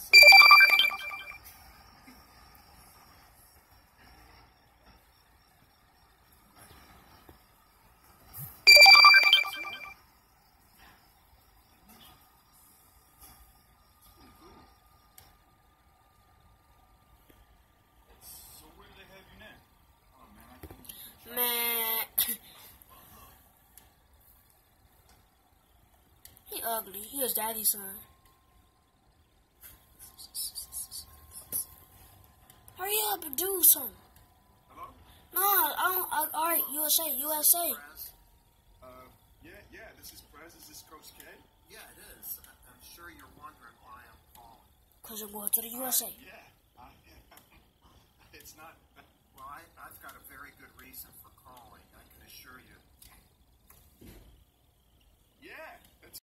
Man, he ugly. He is daddy's son. Hurry up and do something. Hello? No, I don't. Alright, USA. Yeah, this is Prez. Is this Coach K? Yeah, it is. I'm sure you're wondering why I'm calling. Because I'm going to the USA. It's not... Well, I've got a very good reason for calling. I can assure you